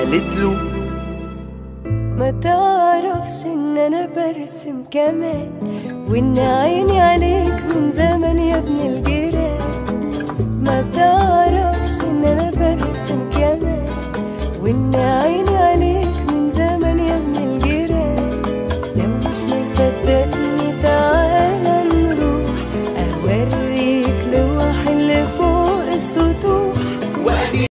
قالت له ما تعرفش ان انا برسم كمان، وان عيني عليك من زمان يا ابن الجيران. ما تعرفش ان انا برسم كمان، وان